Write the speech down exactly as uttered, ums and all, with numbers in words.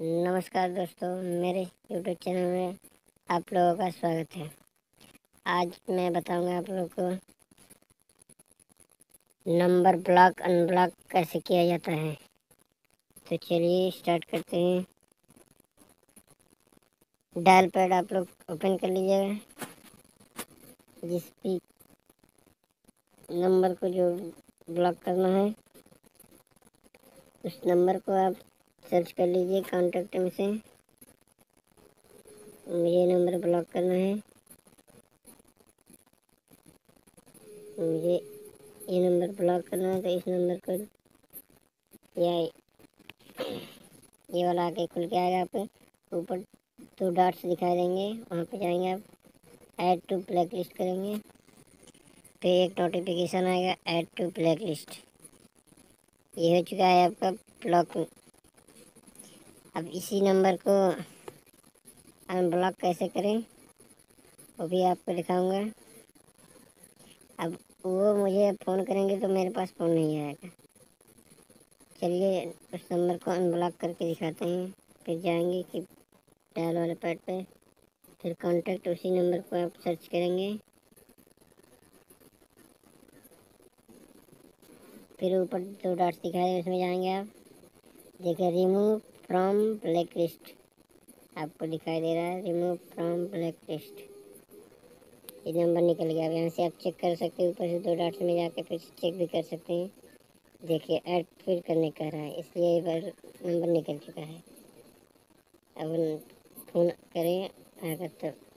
नमस्कार दोस्तों, मेरे यूट्यूब चैनल में आप लोगों का स्वागत है। आज मैं बताऊंगा आप लोगों को नंबर ब्लॉक अनब्लॉक कैसे किया जाता है। तो चलिए स्टार्ट करते हैं। डायल पैड आप लोग ओपन कर लीजिएगा। जिस भी नंबर को जो ब्लॉक करना है उस नंबर को आप सर्च कर लीजिए कॉन्टैक्ट में से। मुझे नंबर ब्लॉक करना है, मुझे ये नंबर ब्लॉक करना है। तो इस नंबर को या ये वाला आके खुल के आएगा। आपके ऊपर दो डॉट्स दिखाई देंगे, वहाँ पे जाएंगे आप, ऐड टू ब्लैक लिस्ट करेंगे। फिर एक नोटिफिकेशन आएगा ऐड टू ब्लैक लिस्ट। ये हो चुका है आपका ब्लॉक। अब इसी नंबर को अनब्लॉक कैसे करें वो भी आपको दिखाऊंगा। अब वो मुझे फ़ोन करेंगे तो मेरे पास फ़ोन नहीं आएगा। चलिए उस नंबर को अनब्लॉक करके दिखाते हैं। फिर जाएंगे कि डायल वाले पैड पे, फिर कॉन्टैक्ट उसी नंबर को आप सर्च करेंगे। फिर ऊपर दो डॉट्स दिखाई दे, उसमें जाएंगे आप, देखिए रिमूव फ्रॉम ब्लैक लिस्ट आपको दिखाई दे रहा है। रिमूव फ्रॉम ब्लैक लिस्ट, ये नंबर निकल गया। अब यहाँ से आप चेक कर सकते हैं, ऊपर से दो डॉट्स में जाके फिर चेक भी कर सकते हैं। देखिए ऐड फिर करने का रहा है, इसलिए एक बार नंबर निकल चुका है। अब फ़ोन करें अगर तो